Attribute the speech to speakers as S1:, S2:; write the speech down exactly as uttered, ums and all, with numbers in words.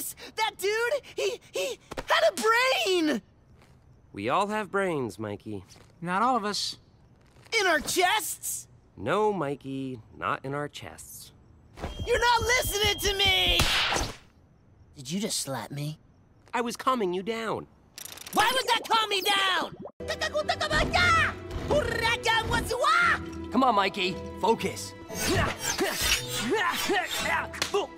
S1: face! That dude, he, he had a brain!
S2: We all have brains, Mikey.
S3: Not all of us.
S1: In our chests?
S2: No, Mikey, not in our chests.
S1: You're not listening to me! Did you just slap me?
S2: I was calming you down.
S1: Why would that calm me down?
S4: Come on, Mikey. Focus.